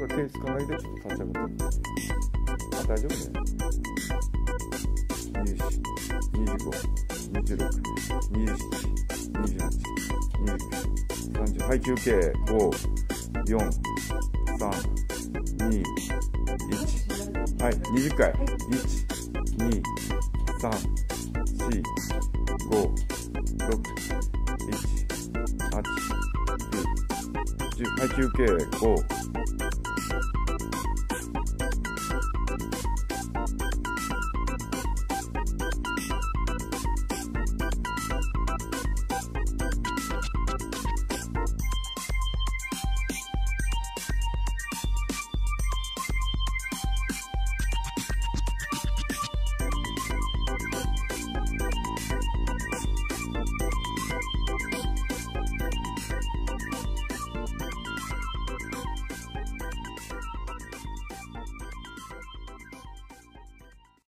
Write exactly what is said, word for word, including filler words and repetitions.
これ手つかないでちょっと立ち上がってみて。あ、大丈夫ね。にじゅうよん、にじゅうご、にじゅうろく、にじゅうなな、にじゅうはち、にじゅうきゅう、さんじゅう。はい、休憩。ご、よん、さん、に、いち。はい、にじゅっかい。いち、に、さん、よん、ご、ろく、いち、はち、きゅう、じゅう。はい、休憩。ご、